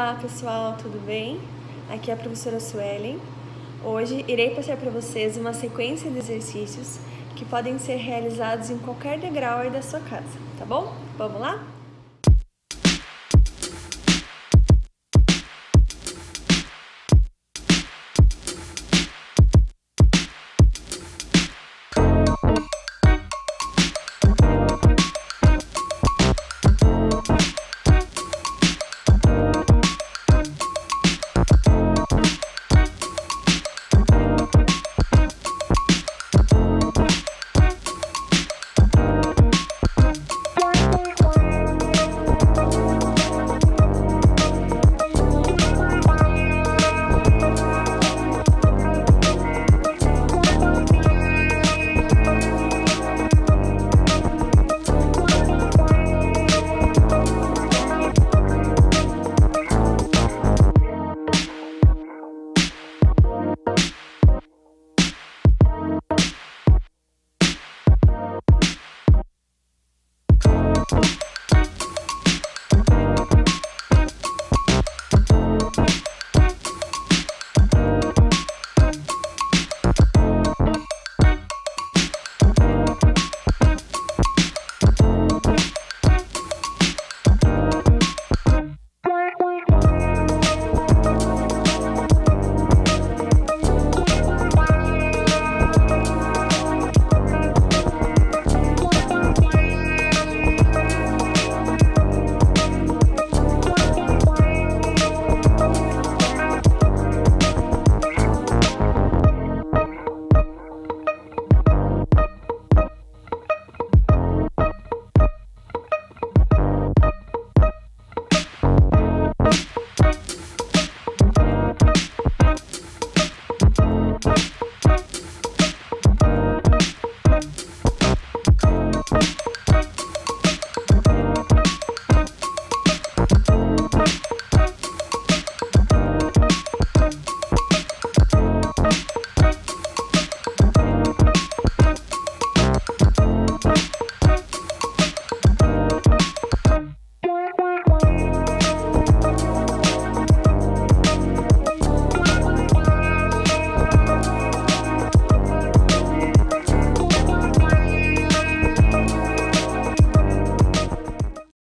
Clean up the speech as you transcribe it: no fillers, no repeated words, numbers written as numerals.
Olá pessoal, tudo bem? Aqui é a professora Suelen. Hoje irei passar para vocês uma sequência de exercícios que podem ser realizados em qualquer degrau aí da sua casa, tá bom? Vamos lá?